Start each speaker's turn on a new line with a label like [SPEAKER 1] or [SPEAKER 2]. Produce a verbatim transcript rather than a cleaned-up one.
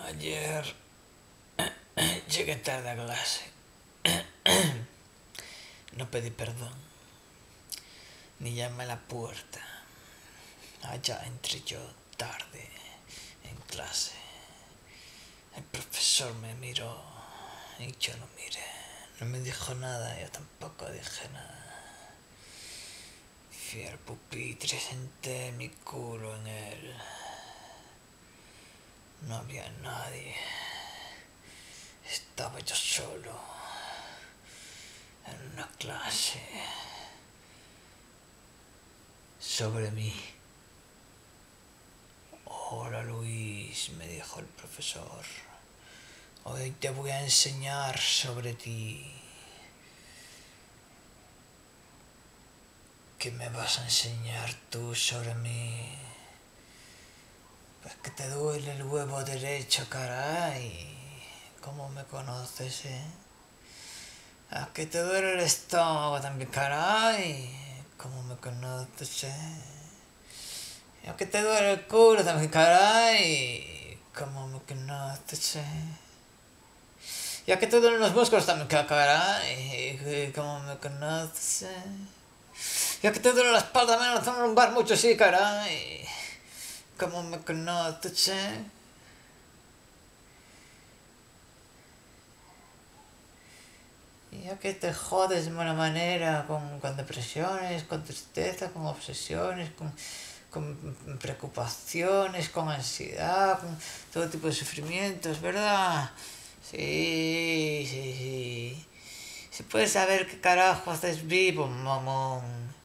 [SPEAKER 1] Ayer llegué tarde a clase. No pedí perdón, ni llamé a la puerta. Allá entré yo tarde en clase. El profesor me miró y yo no miré. No me dijo nada, yo tampoco dije nada. Fui al pupitre y senté mi culo en él. No había nadie. Estaba yo solo en una clase. Sobre mí. Hola Luis, me dijo el profesor. Hoy te voy a enseñar sobre ti. ¿Qué me vas a enseñar tú sobre mí? Pues que te duele el huevo derecho, caray. ¿Cómo me conoces, eh? ¿A que te duele el estómago también, caray? ¿Cómo me conoces, eh? ¿A que te duele el culo también, caray? ¿Cómo me conoces, eh? ¿Y a que te duelen los músculos también, caray? ¿Cómo me conoces, eh? ¿Y a que te duele la espalda, menos la zona lumbar mucho, sí, caray? ¿Cómo me conoces, eh? ¿Y a que te jodes de mala manera con, con depresiones, con tristeza, con obsesiones, con, con preocupaciones, con ansiedad, con todo tipo de sufrimientos, ¿verdad? Sí, sí, sí. Si puedes saber qué carajo haces vivo, mamón.